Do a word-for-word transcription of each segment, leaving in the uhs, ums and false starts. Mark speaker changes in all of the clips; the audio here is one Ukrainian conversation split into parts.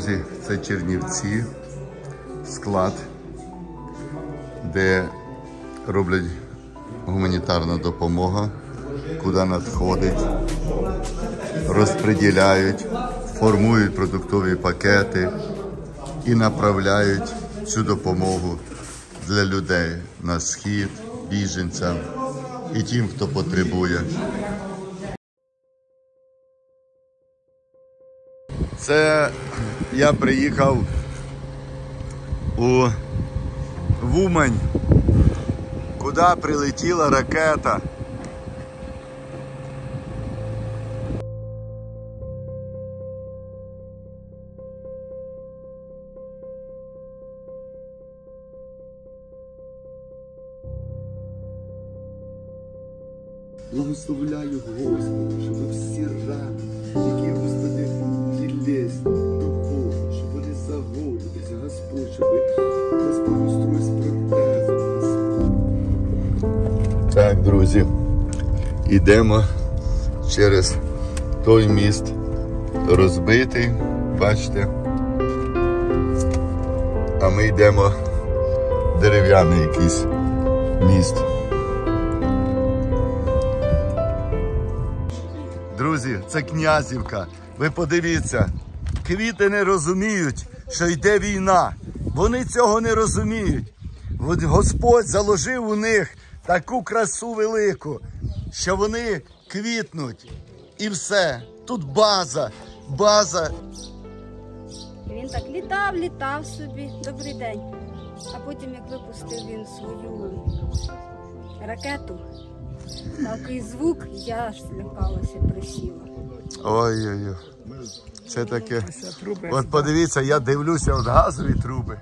Speaker 1: Друзі, це Чернівці, склад, де роблять гуманітарну допомогу, куди надходить, розподіляють, формують продуктові пакети і направляють цю допомогу для людей на схід, біженцям і тим, хто потребує. Це я приїхав у Умань, куди прилетіла ракета.
Speaker 2: Благословляю Господа, щоб всі рани, які, Господи, тілесні, духовні, щоб вони загоїлися, Господь, щоб Господь устроїв з протезом.
Speaker 1: Так, друзі, йдемо через той міст розбитий, бачите, а ми йдемо дерев'яний якийсь міст. Друзі, це Князівка. Ви подивіться, квіти не розуміють, що йде війна. Вони цього не розуміють. Господь заложив у них таку красу велику, що вони квітнуть. І все. Тут база, база.
Speaker 3: Він так літав, літав собі. Добрий день. А потім, як випустив він свою ракету, такий звук, я аж злякалася, присіла.
Speaker 1: Ой-ой-ой. Це таке. От подивіться, я дивлюся, от газові труби.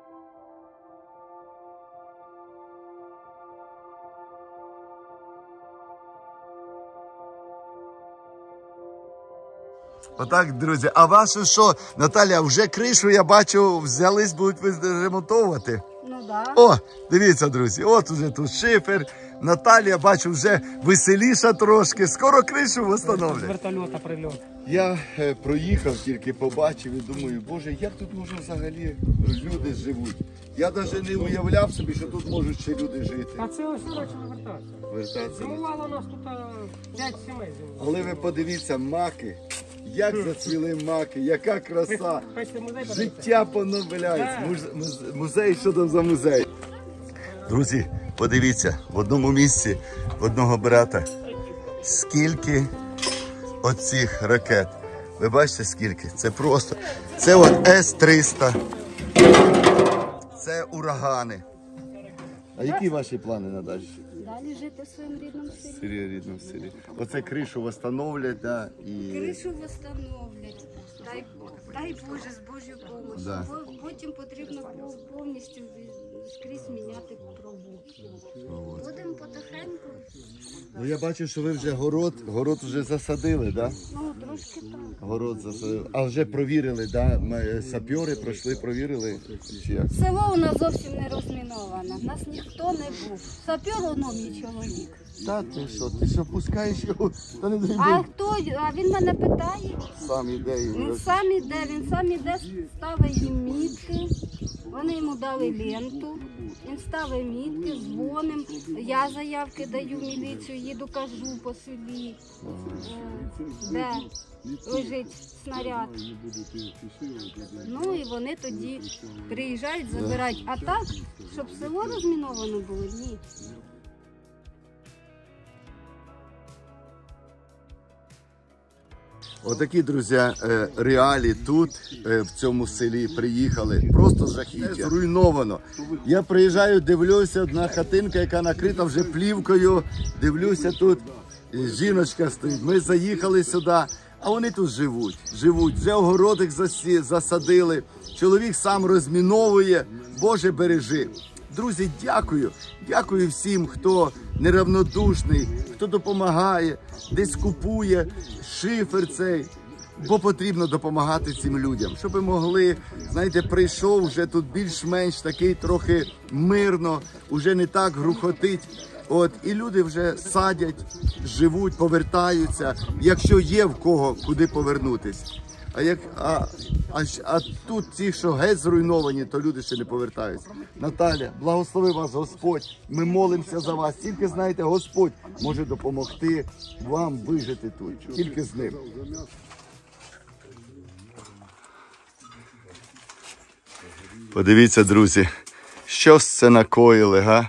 Speaker 1: Отак, друзі. А вашу що, Наталя, вже кришу, я бачу, взялись, будуть ремонтувати?
Speaker 3: Ну да.
Speaker 1: О, дивіться, друзі, от уже тут шифер. Наталія, бачу, вже веселіша трошки. Скоро кришу встановлять.
Speaker 4: З вертольота прильот.
Speaker 1: Я е, проїхав, тільки побачив і думаю, боже, як тут може взагалі люди живуть? Я навіть не уявляв собі, що тут можуть ще люди жити.
Speaker 4: А це ось хочемо вертатися.
Speaker 1: Вертатися.
Speaker 4: Зимувало у нас тут п'ять сімей зимувало.
Speaker 1: Але ви подивіться, маки, як зацвіли маки, яка краса.
Speaker 4: Хочете музей?
Speaker 1: Життя поновляється. Муз- муз- Музей, що там за музей? Друзі, подивіться, в одному місці, одного брата, скільки оцих ракет. Ви бачите скільки? Це просто, це от С триста, це урагани. А які ваші плани на далі?
Speaker 3: Далі жити в своєму рідному селі.
Speaker 1: Сирі, рідному селі. Оце кришу встановлять, да, і...
Speaker 3: Кришу восстановлять. Дай, дай Боже, з Божою допомогою.
Speaker 1: Да.
Speaker 3: Потім потрібно повністю скрізь міняти проводки. Будемо потихеньку.
Speaker 1: Ну я бачу, що ви вже город, город вже засадили, да?
Speaker 3: Ну, трошки так.
Speaker 1: Город засадили. А вже провірили, да? Ми, сапьори пройшли, провірили, чи як?
Speaker 3: Село у нас зовсім не розміноване. Нас ніхто не був. Сапер воно мій чоловік.
Speaker 1: Та ти що, ти що пускаєш його? Та не дай
Speaker 3: А
Speaker 1: Бог.
Speaker 3: хто? А він мене питає.
Speaker 1: Сам іде і
Speaker 3: Він
Speaker 1: роз-
Speaker 3: сам іде, він сам іде, ставить їм мітки. Вони йому дали ленту. Він ставить мітки, дзвоним. Я заявки даю в міліцію, їду, кажу по селі, е, де лежить снаряд. Ну і вони тоді приїжджають, забирають. А так, щоб село розміновано було, ні.
Speaker 1: Отакі, друзі, е, реалі тут, е, в цьому селі, приїхали. Просто жахіття. Зруйновано. Я приїжджаю, дивлюся, одна хатинка, яка накрита вже плівкою. Дивлюся, тут е, жіночка стоїть. Ми заїхали сюди, а вони тут живуть. Живуть. Вже огородик засі- засадили. Чоловік сам розміновує. Боже, бережи. Друзі, дякую. Дякую всім, хто неравнодушний, хто допомагає, десь купує шифер цей. Бо потрібно допомагати цим людям, щоб могли, знаєте, прийшов вже тут більш-менш такий трохи мирно, вже не так грухотить. От, і люди вже садять, живуть, повертаються, якщо є в кого куди повернутись. А, як, а, а, щ- а тут ті, що геть зруйновані, то люди ще не повертаються. Наталя, благослови вас Господь. Ми молимося за вас. Тільки знаєте, Господь може допомогти вам вижити тут. Тільки з ним. Подивіться, друзі, що це накоїли, га?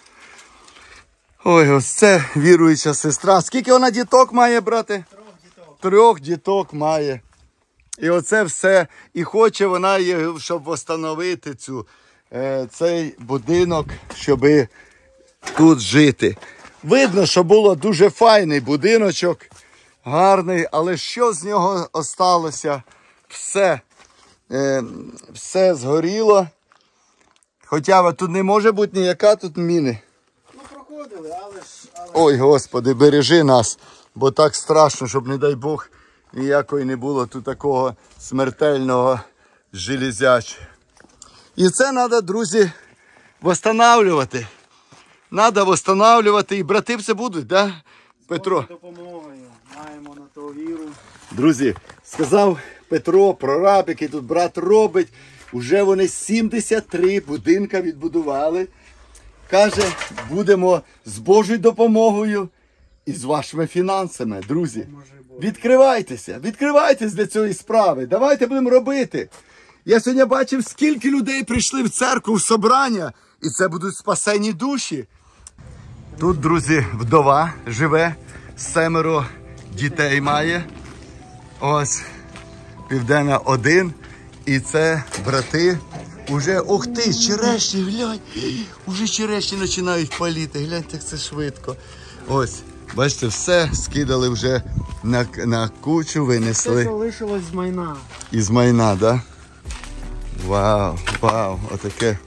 Speaker 1: Ой, ось це віруюча сестра. Скільки вона діток має, брате? Трьох діток. Трьох діток має. І оце все. І хоче вона, щоб встановити цю, е, цей будинок, щоб тут жити. Видно, що було дуже файний будиночок, гарний, але що з нього осталося? Все. Е, все згоріло. Хоча тут не може бути ніяка тут міни.
Speaker 5: Ну, проходили, але ж... Але...
Speaker 1: Ой, Господи, бережи нас, бо так страшно, щоб, не дай Бог, ніякої не було тут такого смертельного железяча. І це треба, друзі, восстанавлювати. Треба восстанавлювати. І брати все будуть, так, да? Петро?
Speaker 5: З допомогою маємо на то віру.
Speaker 1: Друзі, сказав Петро, прораб, який тут брат робить, уже вони сімдесят три будинка відбудували. Каже, будемо з Божою допомогою і з вашими фінансами, друзі. Відкривайтеся, відкривайтесь для цієї справи. Давайте будемо робити. Я сьогодні бачив, скільки людей прийшли в церкву, в собрання, і це будуть спасені душі. Тут, друзі, вдова живе, семеро дітей має. Ось, Південна один. І це брати. Уже, ух ти, черешні, глянь. Уже черешні починають паліти. Гляньте, як це швидко. Ось, бачите, все скидали вже на, на кучу, винесли.
Speaker 5: Це, що лишилось з майна.
Speaker 1: Із майна, так? Да? Вау, вау, отаке.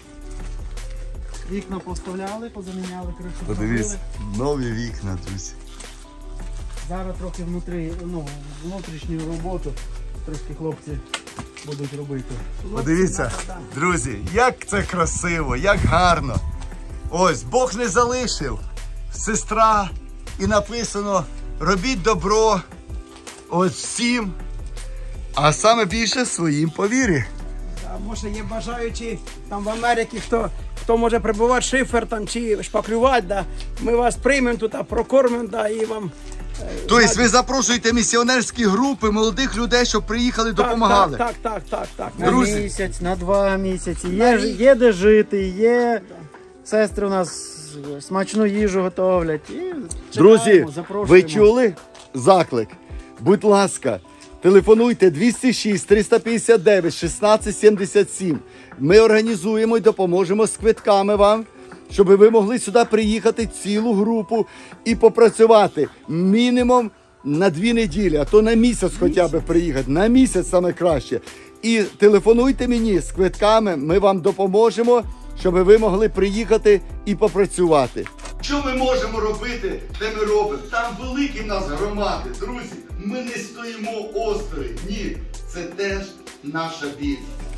Speaker 5: Вікна поставляли, позаміняли, кришу
Speaker 1: Подивіться,
Speaker 5: зробили.
Speaker 1: нові вікна, друзі.
Speaker 5: Зараз трохи внутрі, ну, внутрішню роботу трошки хлопці будуть робити.
Speaker 1: Подивіться, друзі, як це красиво, як гарно. Ось, Бог не залишив. Сестра, і написано, робіть добро ось всім, а саме більше своїм по вірі.
Speaker 6: А може є бажаючі там в Америці, хто, хто може прибувати шифер там чи шпаклювати, да, ми вас приймемо тут, а прокормимо, да, і вам...
Speaker 1: Тобто ви запрошуєте місіонерські групи молодих людей, щоб приїхали, допомагали.
Speaker 6: Так, так, так, так, так.
Speaker 5: На
Speaker 1: Друзі.
Speaker 5: місяць, на два місяці. Є, ж- є де жити, є сестри у нас смачну їжу готовлять. І чекаємо,
Speaker 1: Друзі,
Speaker 5: запрошуємо.
Speaker 1: ви чули заклик? Будь ласка, телефонуйте двісті шість триста п'ятдесят дев'ять шістнадцять сімдесят сім. Ми організуємо і допоможемо з квитками вам, щоб ви могли сюди приїхати цілу групу і попрацювати мінімум на дві неділі, а то на місяць хоча б приїхати. На місяць саме краще. І телефонуйте мені з квитками, ми вам допоможемо, щоб ви могли приїхати і попрацювати. Що ми можемо робити, те ми робимо. Там великі в нас громади, друзі. Ми не стоїмо осторонь. Ні, це теж наша біль.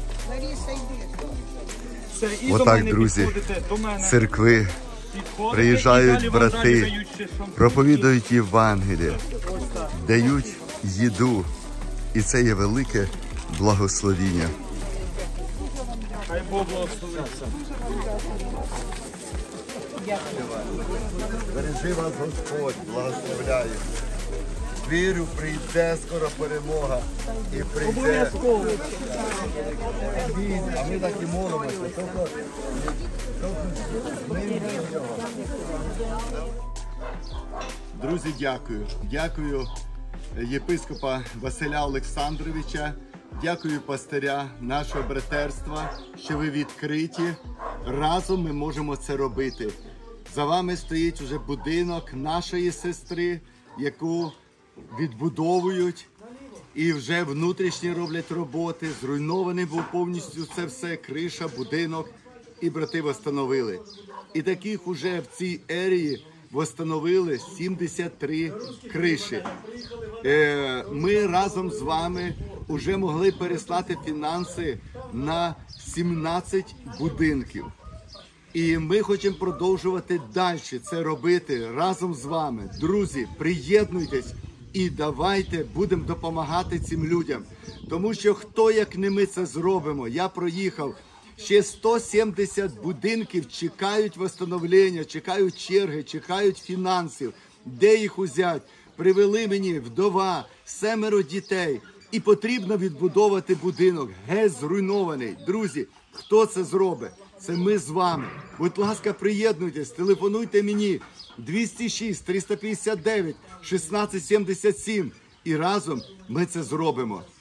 Speaker 6: Все, і до
Speaker 1: Отак,
Speaker 6: мене
Speaker 1: друзі,
Speaker 6: підходите, до мене
Speaker 1: церкви
Speaker 6: підходите, і
Speaker 1: приїжджають
Speaker 6: далі вам
Speaker 1: брати,
Speaker 6: далі дають ще шампунь.
Speaker 1: проповідують Євангеліє, дають їду. І це є велике благословіння.
Speaker 6: Хай Бог благословить.
Speaker 1: Бережи вас Господь, благословляю. Вірю, прийде скоро перемога. І прийде.
Speaker 6: Обов'язково.
Speaker 1: Амінь. А ми так і молимося. Друзі, дякую. Дякую єпископа Василя Олександровича. Дякую пастиря нашого братерства, що ви відкриті. Разом ми можемо це робити. За вами стоїть уже будинок нашої сестри, яку відбудовують. І вже внутрішні роблять роботи. Зруйнований був повністю це все, криша, будинок. І брати восстановили. І таких уже в цій ерії восстановили сімдесят три криші. Е, ми разом з вами вже могли переслати фінанси на сімнадцять будинків. І ми хочемо продовжувати далі це робити разом з вами. Друзі, приєднуйтесь І давайте будемо допомагати цим людям. Тому що хто, як не ми, це зробимо. Я проїхав. Ще сто сімдесят будинків чекають встановлення, чекають черги, чекають фінансів. Де їх узять? Привели мені вдова, семеро дітей. І потрібно відбудовувати будинок. Геть зруйнований. Друзі, хто це зробить? Це ми з вами. Будь ласка, приєднуйтесь, телефонуйте мені двісті шість триста п'ятдесят дев'ять шістнадцять сімдесят сім. І разом ми це зробимо.